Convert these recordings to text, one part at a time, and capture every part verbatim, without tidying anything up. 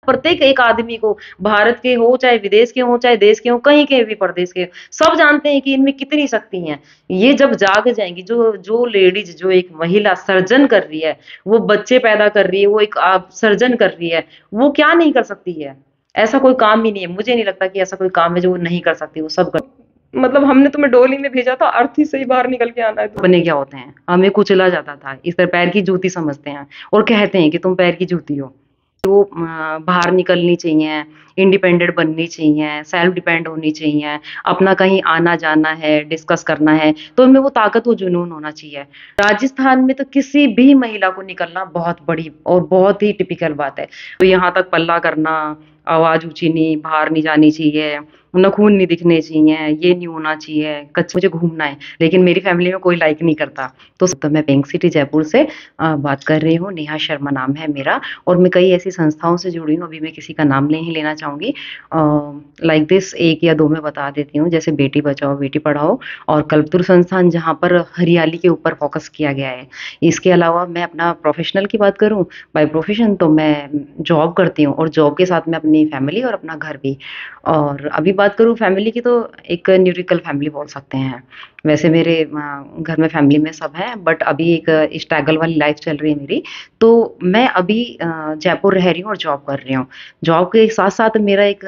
प्रत्येक एक आदमी को, भारत के हो चाहे विदेश के हो चाहे देश के हो, कहीं के भी प्रदेश के, सब जानते हैं कि इनमें कितनी शक्ति है। ये जब जाग जाएंगी, जो जो लेडीज, जो एक महिला सर्जन कर रही है, वो बच्चे पैदा कर रही है, वो एक आप सर्जन कर रही है, वो क्या नहीं कर सकती है? ऐसा कोई काम ही नहीं है, मुझे नहीं लगता कि ऐसा कोई काम है जो वो नहीं कर सकती, वो सब कर। मतलब हमने तुम्हें डोली में भेजा था, अर्थी से ही बाहर निकल के आना है। बने क्या होते हैं, हमें कुचला जाता था, इस तरह पैर की जूती समझते हैं और कहते हैं कि तुम पैर की जूती हो। वो अ, बाहर निकलनी चाहिए, इंडिपेंडेंट बननी चाहिए, सेल्फ डिपेंड होनी चाहिए, अपना कहीं आना जाना है, डिस्कस करना है, तो उनमें वो ताकत, वो जुनून होना चाहिए। राजस्थान में तो किसी भी महिला को निकलना बहुत बड़ी और बहुत ही टिपिकल बात है। तो यहाँ तक पल्ला करना, आवाज ऊंची नहीं, बाहर नहीं जानी चाहिए, नखून नहीं दिखने चाहिए, ये नहीं होना चाहिए, कच्चे मुझे घूमना है, लेकिन मेरी फैमिली में कोई लाइक नहीं करता। तो, तो मैं पिंक सिटी जयपुर से अ, बात कर रही हूँ, नेहा शर्मा नाम है मेरा, और मैं कई ऐसी संस्थाओं से जुड़ी हूँ, अभी मैं किसी का नाम नहीं लेना चाहूंगी। लाइक दिस एक या दो मैं बता देती हूँ, जैसे बेटी बचाओ बेटी पढ़ाओ और कल्पतरू संस्थान, जहाँ पर हरियाली के ऊपर फोकस किया गया है। इसके अलावा मैं अपना प्रोफेशनल की बात करूँ, बाय प्रोफेशन तो मैं जॉब करती हूँ, और जॉब के साथ में अपनी फैमिली और अपना घर भी। और अभी बात करूँ फैमिली की, तो एक न्यूट्रिकल फैमिली बोल सकते हैं। वैसे मेरे अ, घर में फैमिली में सब है, बट अभी एक स्ट्रगल वाली लाइफ चल रही है मेरी। तो मैं अभी अ, जयपुर रह रही हूँ और जॉब कर रही हूँ। जॉब के साथ साथ मेरा एक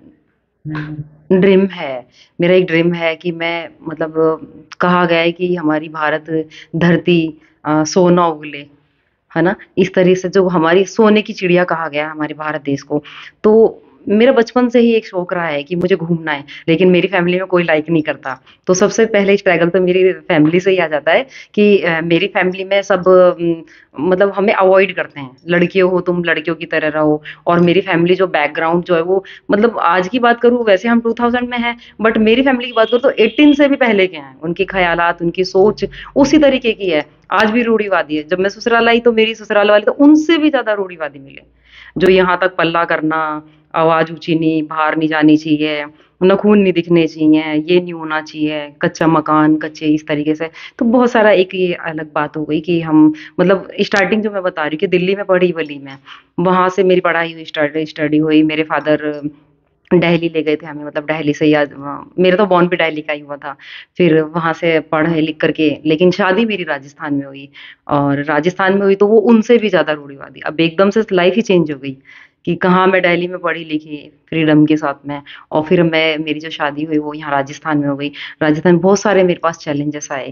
ड्रीम है, मेरा एक ड्रीम है कि मैं, मतलब अ, कहा गया है कि हमारी भारत धरती अ, सोना उगले, है ना? इस तरह से जो हमारी सोने की चिड़िया कहा गया है हमारे भारत देश को। तो मेरा बचपन से ही एक शौक रहा है कि मुझे घूमना है, लेकिन मेरी फैमिली में कोई लाइक नहीं करता। तो सबसे पहले स्ट्रगल तो मेरी फैमिली से ही आ जाता है कि अ, मेरी फैमिली में सब उम, मतलब हमें अवॉइड करते हैं, लड़कियों हो तुम लड़कियों की तरह रहो। और मेरी फैमिली जो बैकग्राउंड जो है वो, मतलब आज की बात करूँ वैसे हम टू थाउज़ेंड में हैं, बट मेरी फैमिली की बात करूँ तो एटीन से भी पहले के हैं। उनकी ख़यालात, उनकी सोच उसी तरीके की है। आज भी रूढ़िवादी है। जब मैं ससुराल आई तो मेरी ससुराल वाले तो उनसे भी ज़्यादा रूढ़िवादी मिले। जो यहाँ तक पल्ला करना, आवाज़ ऊँची नहीं, बाहर नहीं जानी चाहिए, नखून नहीं दिखने चाहिए, ये नहीं होना चाहिए, कच्चा मकान, कच्चे इस तरीके से। तो बहुत सारा एक ये अलग बात हो गई कि हम, मतलब स्टार्टिंग जो मैं बता रही हूँ कि दिल्ली में पढ़ी-बली मैं, वहाँ से मेरी पढ़ाई हुई, स्टार्ट स्टडी हुई। मेरे फादर दिल्ली ले गए थे हमें, मतलब दिल्ली से ही आज अ, मेरा तो बॉर्न भी दिल्ली का ही हुआ था। फिर वहाँ से पढ़े लिख करके, लेकिन शादी मेरी राजस्थान में हुई, और राजस्थान में हुई तो वो उनसे भी ज़्यादा रूढ़िवादी। अब एकदम से लाइफ ही चेंज हो गई कि कहाँ मैं दिल्ली में पढ़ी लिखी फ्रीडम के साथ में, और फिर मैं, मेरी जो शादी हुई वो यहाँ राजस्थान में हो गई। राजस्थान में बहुत सारे मेरे पास चैलेंजेस आए,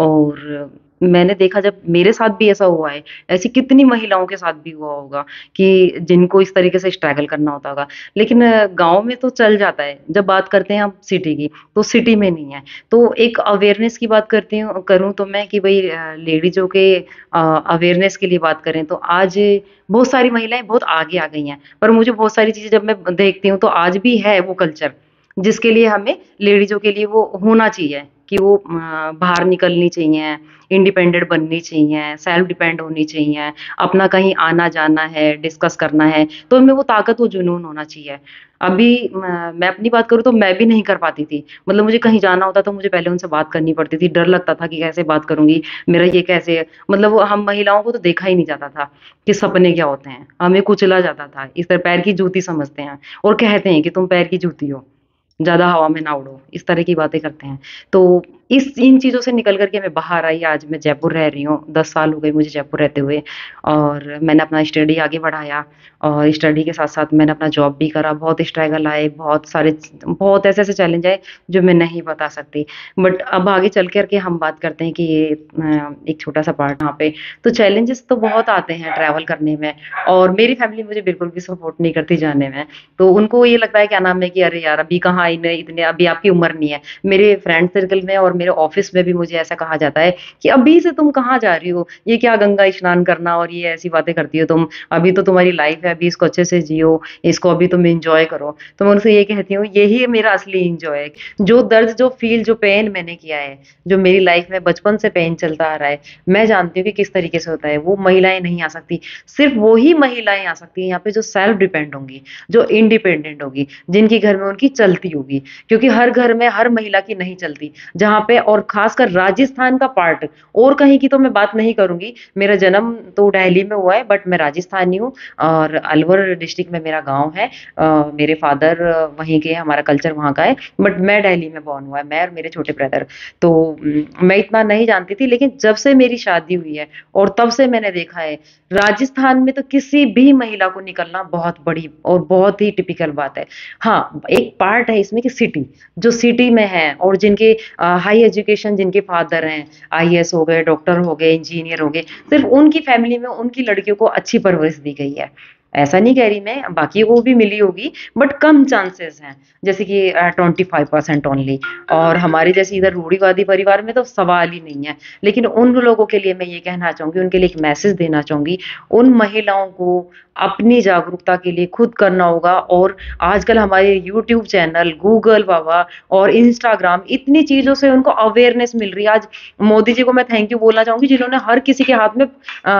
और मैंने देखा जब मेरे साथ भी ऐसा हुआ है, ऐसी कितनी महिलाओं के साथ भी हुआ होगा कि जिनको इस तरीके से स्ट्रगल करना होता होगा। लेकिन गाँव में तो चल जाता है। जब बात करते हैं हम सिटी की, तो सिटी में नहीं है। तो एक अवेयरनेस की बात करती हूँ करूँ तो मैं कि भई अ, लेडीज़ों के अ, अवेयरनेस के लिए बात करें तो आज बहुत सारी महिलाएँ बहुत आगे आ गई हैं। पर मुझे बहुत सारी चीज़ें जब मैं देखती हूँ तो आज भी है वो कल्चर, जिसके लिए हमें लेडीज़ों के लिए वो होना चाहिए कि वो अ, बाहर निकलनी चाहिए, इंडिपेंडेंट बननी चाहिए, सेल्फ डिपेंड होनी चाहिए, अपना कहीं आना जाना है, डिस्कस करना है, तो उनमें वो ताकत, वो जुनून होना चाहिए। अभी म मैं अपनी बात करूँ तो मैं भी नहीं कर पाती थी। मतलब मुझे कहीं जाना होता तो मुझे पहले उनसे बात करनी पड़ती थी, डर लगता था कि कैसे बात करूँगी, मेरा ये कैसे, मतलब वो हम महिलाओं को तो देखा ही नहीं जाता था कि सपने क्या होते हैं, हमें कुचला जाता था। इस तरह पैर की जूती समझते हैं और कहते हैं कि तुम पैर की जूती हो, ज़्यादा हवा में ना उड़ो, इस तरह की बातें करते हैं। तो इस इन चीज़ों से निकल कर के मैं बाहर आई, आज मैं जयपुर रह रही हूँ, दस साल हो गए मुझे जयपुर रहते हुए, और मैंने अपना स्टडी आगे बढ़ाया, और स्टडी के साथ-साथ मैंने अपना जॉब भी करा। बहुत स्ट्रगल आए, बहुत सारे बहुत ऐसे-ऐसे चैलेंज आए जो मैं नहीं बता सकती। बट अब आगे चल कर के हम बात करते हैं कि ये अ, एक छोटा-सा पार्ट यहाँ पे, तो चैलेंजेस तो बहुत आते हैं ट्रैवल करने में, और मेरी फैमिली मुझे बिल्कुल भी सपोर्ट नहीं करती जाने में। तो उनको ये लगता है क्या नाम है कि अरे यार अभी कहाँ इन्हें इतने, अभी आपकी उम्र नहीं है। मेरे फ्रेंड सर्कल में और मेरे ऑफिस में भी मुझे ऐसा कहा जाता है कि अभी से तुम कहाँ जा रही हो? ये क्या गंगा स्नान करना और ये ऐसी बातें करती हो तुम? अभी तो तुम्हारी लाइफ है, अभी इसको अच्छे से जियो, इसको अभी तुम एन्जॉय करो। तो मैं उनसे ये कहती हूँ यही मेरा असली एन्जॉय है। जो दर्द, जो फ़ील, जो पेन मैंने किया है, जो मेरी लाइफ में बचपन से पेन चलता आ रहा है, मैं जानती हूँ कि किस तरीके से होता है। वो महिलाएँ नहीं आ सकती। सिर्फ़ वही महिलाएँ आ सकती हैं यहाँ पे जो सेल्फ डिपेंड होंगी, जो इंडिपेंडेंट होगी, जिनके घर में उनकी चलती होगी, क्योंकि हर घर में हर महिला की नहीं चलती। जहाँ पे और खासकर राजस्थान का पार्ट, और कहीं की तो मैं बात नहीं करूंगी। मेरा जन्म तो दिल्ली में हुआ है, बट मैं राजस्थानी हूँ और अलवर डिस्ट्रिक्ट में मेरा गांव है। अ, मेरे फादर वहीं के हैं, हमारा कल्चर वहाँ का है, बट मैं दिल्ली में बॉर्न हुआ है, मैं और मेरे छोटे ब्रदर। तो उम, मैं इतना नहीं जानती थी, लेकिन जब से मेरी शादी हुई है और तब से मैंने देखा है, राजस्थान में तो किसी भी महिला को निकलना बहुत बड़ी और बहुत ही टिपिकल बात है। हाँ, एक पार्ट है इसमें कि सिटी, जो सिटी में है और जिनके हाई एजुकेशन, जिनके फादर हैं आई ए एस हो गए, डॉक्टर हो गए, इंजीनियर हो गए, सिर्फ उनकी फैमिली में उनकी लड़कियों को अच्छी परवरिश दी गई है। ऐसा नहीं कह रही मैं, बाकी को भी मिली होगी, बट कम चांसेस हैं, जैसे कि ट्वेंटी फाइव परसेंट ओनली। और हमारे जैसे इधर रूढ़िवादी परिवार में तो सवाल ही नहीं है। लेकिन उन लोगों के लिए मैं ये कहना चाहूंगी, उनके लिए एक मैसेज देना चाहूंगी, उन महिलाओं को अपनी जागरूकता के लिए खुद करना होगा। और आजकल हमारे यूट्यूब चैनल, गूगल बाबा और इंस्टाग्राम, इतनी चीजों से उनको अवेयरनेस मिल रही है। आज मोदी जी को मैं थैंक यू बोलना चाहूंगी, जिन्होंने हर किसी के हाथ में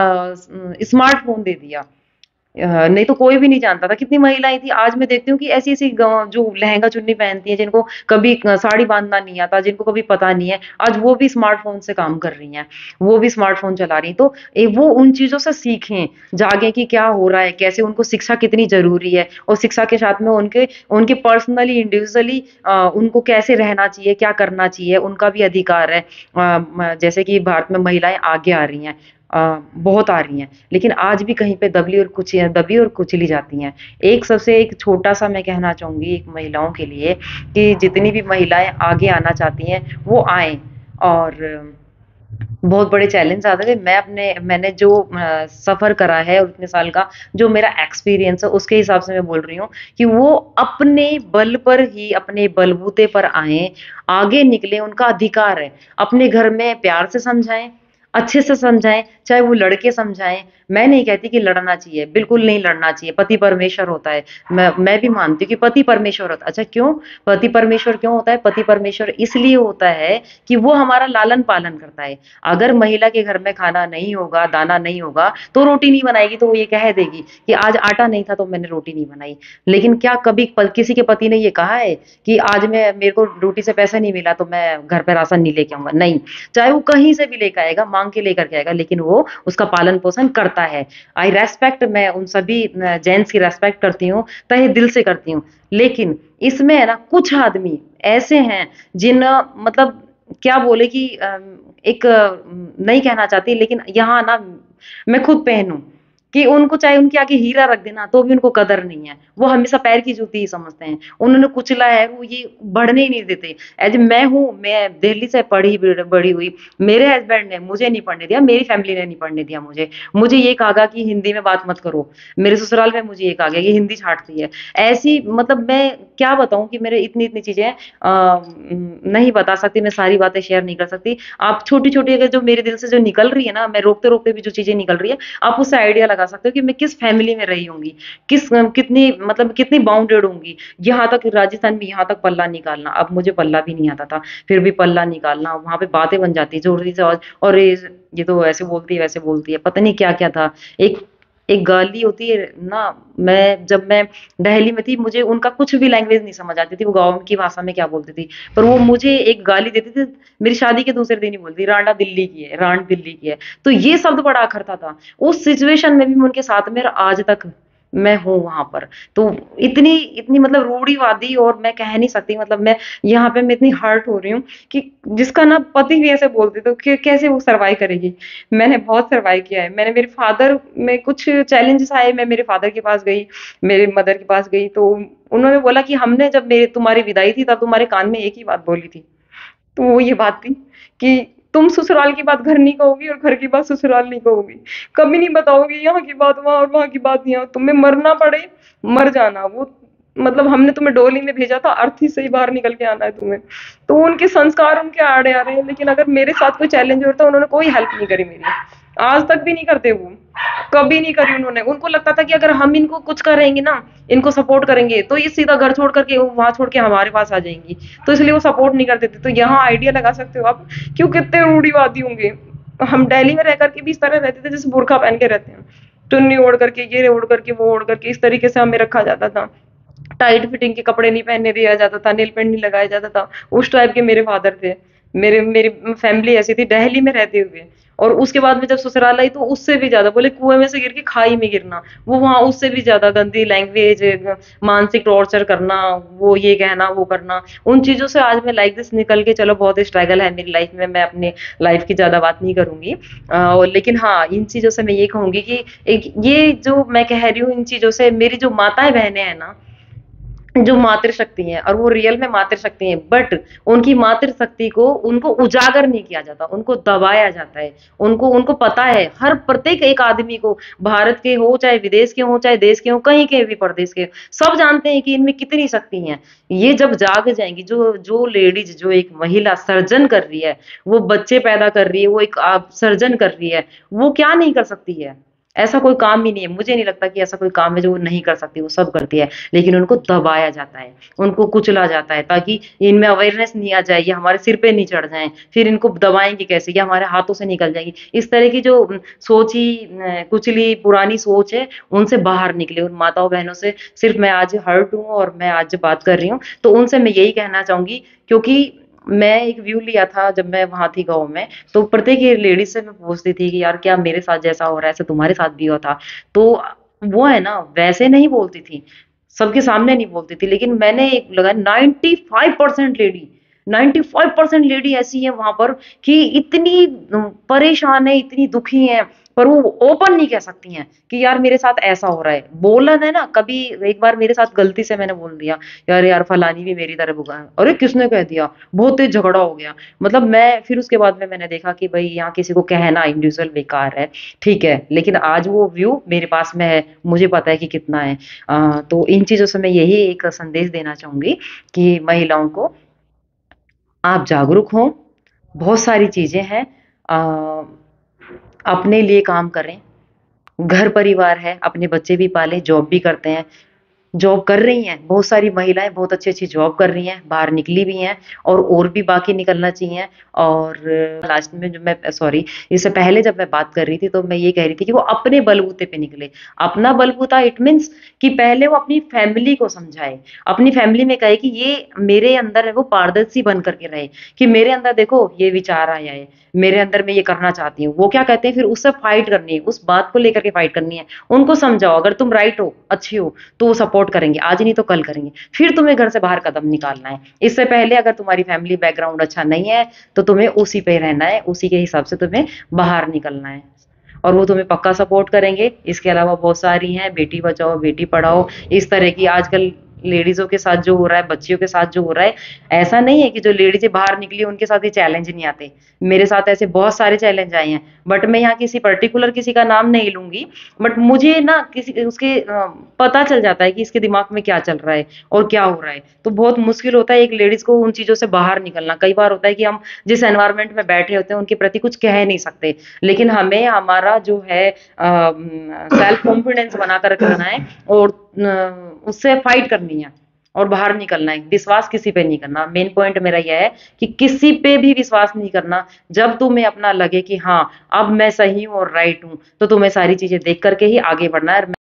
स्मार्टफोन दे दिया। अ, नहीं तो कोई भी नहीं जानता था। कितनी महिलाएं थी, आज मैं देखती हूँ कि ऐसी ऐसी ग- जो लहंगा चुन्नी पहनती हैं, जिनको कभी अ, साड़ी बांधना नहीं आता, जिनको कभी पता नहीं है, आज वो भी स्मार्टफोन से काम कर रही हैं, वो भी स्मार्टफोन चला रही हैं। तो ए, वो उन चीजों से सीखें, जागे कि क्या हो रहा है, कैसे, उनको शिक्षा कितनी जरूरी है, और शिक्षा के साथ में उनके उनके पर्सनली, इंडिविजुअली उनको कैसे रहना चाहिए, क्या करना चाहिए, उनका भी अधिकार है। अ, म- जैसे कि भारत में महिलाएं आगे आ रही हैं, अ, बहुत आ रही हैं, लेकिन आज भी कहीं पे दबी और कुची दबी और कुचली जाती हैं। एक सबसे एक छोटा सा मैं कहना चाहूंगी एक महिलाओं के लिए, कि जितनी भी महिलाएं आगे आना चाहती हैं वो आए। और बहुत बड़े चैलेंज आते थे, मैं अपने मैंने जो अ, सफर करा है और इतने साल का जो मेरा एक्सपीरियंस है, उसके हिसाब से मैं बोल रही हूँ कि वो अपने बल पर ही, अपने बलबूते पर आए, आगे निकले, उनका अधिकार है। अपने घर में प्यार से समझाएं, अच्छे से समझाएं, चाहे वो लड़के समझाएं। मैं नहीं कहती कि लड़ना चाहिए, बिल्कुल नहीं लड़ना चाहिए, पति परमेश्वर होता है। मैं मैं भी मानती हूँ कि पति परमेश्वर होता है। अच्छा, क्यों पति परमेश्वर क्यों होता है? पति परमेश्वर इसलिए होता है कि वो हमारा लालन पालन करता है। अगर महिला के घर में खाना नहीं होगा, दाना नहीं होगा, तो रोटी नहीं बनाएगी, तो वो ये कह देगी कि आज आटा नहीं था तो मैंने रोटी नहीं बनाई। लेकिन क्या कभी प, किसी के पति ने ये कहा है कि आज मैं मेरे को ड्यूटी से पैसा नहीं मिला तो मैं घर पे राशन नहीं लेके आऊंगा? नहीं, चाहे वो कहीं से भी लेकर आएगा, मांग के लेकर के आएगा, लेकिन वो उसका पालन पोषण करता है। आई रेस्पेक्ट, मैं उन सभी जेंट्स की रेस्पेक्ट करती हूँ, तहे दिल से करती हूँ। लेकिन इसमें है ना, कुछ आदमी ऐसे हैं जिन मतलब क्या बोले कि अम, एक अ, नहीं कहना चाहती, लेकिन यहाँ ना मैं खुद पहनूं कि उनको चाहे उनके आगे हीरा रख देना तो भी उनको कदर नहीं है। वो हमेशा पैर की जूती ही समझते हैं, उन्होंने कुचला है, वो ये बढ़ने ही नहीं देते। एज मैं हूँ, मैं दिल्ली से पढ़ी बड़ी हुई, मेरे हस्बैंड ने मुझे नहीं पढ़ने दिया, मेरी फैमिली ने नहीं पढ़ने दिया मुझे। मुझे ये कहा कि हिंदी में बात मत करो, मेरे ससुराल में मुझे ये कहा गया कि हिंदी छाटती है। ऐसी मतलब मैं क्या बताऊं कि मेरे इतनी इतनी चीजें आ, नहीं बता सकती, मैं सारी बातें शेयर नहीं कर सकती। आप छोटी छोटी अगर जो मेरे दिल से जो निकल रही है ना, मैं रोकते रोकते भी जो चीजें निकल रही है, आप उससे आइडिया लगा सकते हो कि मैं किस फैमिली में रही होंगी, किस कितनी मतलब कितनी बाउंडेड होंगी। यहाँ तक राजस्थान में यहाँ तक पल्ला निकालना, अब मुझे पल्ला भी नहीं आता था, फिर भी पल्ला निकालना, वहां पे बातें बन जाती जोर से। और और ये ये तो ऐसे बोलती है वैसे बोलती है, पता नहीं क्या क्या था। एक एक गाली होती है ना, मैं जब मैं दिल्ली में थी, मुझे उनका कुछ भी लैंग्वेज नहीं समझ आती थी, वो गाँव की भाषा में क्या बोलती थी, पर वो मुझे एक गाली देती थी, मेरी शादी के दूसरे दिन ही बोलती, रांडा दिल्ली की है, रांड दिल्ली की है। तो ये शब्द बड़ा अखरता था उस सिचुएशन में भी, मैं उनके साथ में आज तक मैं हूँ वहां पर। तो इतनी इतनी मतलब रूढ़िवादी, और मैं कह नहीं सकती, मतलब मैं यहाँ पे मैं इतनी हर्ट हो रही हूँ कि जिसका ना पति भी ऐसे बोलते तो कि कैसे वो सरवाइव करेगी। मैंने बहुत सरवाइव किया है। मैंने मेरे फादर में कुछ चैलेंजेस आए, मैं मेरे फादर के पास गई, मेरे मदर के पास गई, तो उन्होंने बोला कि हमने जब मेरे तुम्हारी विदाई थी तब तुम्हारे कान में एक ही बात बोली थी, तो वो ये बात थी कि तुम ससुराल की बात घर नहीं कहोगी और घर की बात ससुराल नहीं कहोगी, कभी नहीं बताओगी यहाँ की बात वहां और वहां की बात यहाँ, तुम्हें मरना पड़े मर जाना। वो मतलब हमने तुम्हें डोली में भेजा था, अर्थी से ही बाहर निकल के आना है तुम्हें। तो उनके संस्कार उनके आड़े आ रहे हैं, लेकिन अगर मेरे साथ कोई चैलेंज होता, उन्होंने कोई हेल्प नहीं करी मेरी, आज तक भी नहीं करते वो, कभी नहीं करी उन्होंने। उनको लगता था कि अगर हम इनको कुछ करेंगे ना, इनको सपोर्ट करेंगे, तो ये सीधा घर छोड़ करके वहां छोड़ के हमारे पास आ जाएंगी, तो इसलिए वो सपोर्ट नहीं करते थे। तो यहाँ आइडिया लगा सकते हो आप क्यों कितने रूढ़िवादी होंगे। हम दिल्ली में रह करके भी इस तरह रहते थे जैसे बुर्खा पहन के रहते हैं, चुन्नी ओढ़ करके, ये ओढ़ करके, वो ओढ़ करके, इस तरीके से हमें रखा जाता था। टाइट फिटिंग के कपड़े नहीं पहनने दिया जाता था, नेल पेंट नहीं लगाया जाता था, उस टाइप के मेरे फादर थे। मेरे मेरी फैमिली ऐसी थी दिल्ली में रहते हुए। और उसके बाद में जब ससुराल आई तो उससे भी ज्यादा बोले कुएं में से गिर के खाई में गिरना, वो वहां उससे भी ज्यादा गंदी लैंग्वेज, मानसिक टॉर्चर करना, वो ये कहना वो करना। उन चीजों से आज मैं लाइक दिस निकल के, चलो बहुत स्ट्रगल है मेरी लाइफ में, मैं अपनी लाइफ की ज्यादा बात नहीं करूंगी। अ, और लेकिन हाँ, इन चीजों से मैं ये कहूंगी कि एक ये जो मैं कह रही हूँ, इन चीजों से मेरी जो माताएं बहनें हैं ना, जो मातृशक्ति है, और वो रियल में मातृशक्ति है, बट उनकी मातृशक्ति को उनको उजागर नहीं किया जाता, उनको दबाया जाता है। उनको उनको पता है, हर प्रत्येक एक आदमी को, भारत के हो चाहे विदेश के हो चाहे देश के हो, कहीं के भी प्रदेश के, सब जानते हैं कि इनमें कितनी शक्ति है। ये जब जाग जाएंगी, जो जो लेडीज, जो एक महिला सर्जन कर रही है, वो बच्चे पैदा कर रही है, वो एक आप सर्जन कर रही है, वो क्या नहीं कर सकती है? ऐसा कोई काम ही नहीं है, मुझे नहीं लगता कि ऐसा कोई काम है जो वो नहीं कर सकती, वो सब करती है। लेकिन उनको दबाया जाता है, उनको कुचला जाता है, ताकि इनमें अवेयरनेस नहीं आ जाए, ये हमारे सिर पे नहीं चढ़ जाएं, फिर इनको दबाएंगे कैसे, ये हमारे हाथों से निकल जाएगी। इस तरह की जो अम, सोची अ, कुचली पुरानी सोच है, उनसे बाहर निकले। उन माताओं बहनों से सिर्फ मैं आज हर्ट हूँ, और मैं आज बात कर रही हूँ, तो उनसे मैं यही कहना चाहूंगी। क्योंकि मैं एक व्यू लिया था जब मैं वहां थी गाँव में, तो प्रत्येक लेडीज से मैं पूछती थी कि यार क्या मेरे साथ जैसा हो रहा है ऐसा तुम्हारे साथ भी हुआ था? तो वो है ना, वैसे नहीं बोलती थी, सबके सामने नहीं बोलती थी, लेकिन मैंने एक लगा ninety five percent lady, ninety five percent lady ऐसी है वहां पर कि इतनी परेशान है, इतनी दुखी है, पर वो ओपन नहीं कह सकती हैं कि यार मेरे साथ ऐसा हो रहा है। बोलन है ना, कभी एक बार मेरे साथ गलती से मैंने बोल दिया, यार यार फलानी भी मेरी तरह बुरा है, अरे किसने कह दिया, बहुत तेज झगड़ा हो गया। मतलब मैं फिर उसके बाद में मैंने देखा कि भाई यहाँ किसी को कहना इंडिविजुअल बेकार है, ठीक है, लेकिन आज वो व्यू मेरे पास में है, मुझे पता है कि कितना है। अ, तो इन चीजों से मैं यही एक संदेश देना चाहूंगी कि महिलाओं को, आप जागरूक हो, बहुत सारी चीजें हैं, अ, अपने लिए काम करें, घर परिवार है, अपने बच्चे भी पालें, जॉब भी करते हैं, जॉब कर रही हैं, बहुत सारी महिलाएं बहुत अच्छी अच्छी जॉब कर रही हैं, बाहर निकली भी हैं, और और भी बाकी निकलना चाहिए। और लास्ट में जो मैं, सॉरी, इससे पहले जब मैं बात कर रही थी तो मैं ये कह रही थी कि वो अपने बलबूते पे निकले। अपना बलबूता इट मीन्स कि पहले वो अपनी फैमिली को समझाए, अपनी फैमिली में कहे कि ये मेरे अंदर है, वो पारदर्शी बन करके रहे, कि मेरे अंदर देखो ये विचार आया है, मेरे अंदर मैं ये करना चाहती हूँ, वो क्या कहते हैं, फिर उससे फाइट करनी है, उस बात को लेकर के फाइट करनी है। उनको समझाओ, अगर तुम राइट हो, अच्छी हो, तो वो सपोर्ट करेंगे, आज नहीं तो कल करेंगे। फिर तुम्हें घर से बाहर कदम निकालना है। इससे पहले अगर तुम्हारी फैमिली बैकग्राउंड अच्छा नहीं है, तो तुम्हें उसी पे रहना है, उसी के हिसाब से तुम्हें बाहर निकलना है, और वो तुम्हें पक्का सपोर्ट करेंगे। इसके अलावा बहुत सारी हैं, बेटी बचाओ बेटी पढ़ाओ, इस तरह की आजकल लेडीजों के साथ जो हो रहा है, बच्चियों के साथ जो हो रहा है, ऐसा नहीं है कि जो लेडीजें बाहर निकली उनके साथ ये चैलेंज नहीं आते। मेरे साथ ऐसे बहुत सारे चैलेंज आए हैं, बट मैं यहाँ किसी पर्टिकुलर किसी का नाम नहीं लूंगी। बट मुझे ना किसी उसके अ, पता चल जाता है कि इसके दिमाग में क्या चल रहा है और क्या हो रहा है। तो बहुत मुश्किल होता है एक लेडीज को उन चीजों से बाहर निकलना। कई बार होता है कि हम जिस एनवायरनमेंट में बैठे होते हैं उनके प्रति कुछ कह नहीं सकते, लेकिन हमें हमारा जो है सेल्फ कॉन्फिडेंस बना कर रखना है, और अ, उससे फाइट करनी है, और बाहर निकलना है। विश्वास किसी पे नहीं करना, मेन पॉइंट मेरा यह है कि किसी पे भी विश्वास नहीं करना। जब तुम्हें अपना लगे कि हाँ अब मैं सही हूँ और राइट हूँ, तो तुम्हें सारी चीजें देख करके ही आगे बढ़ना है।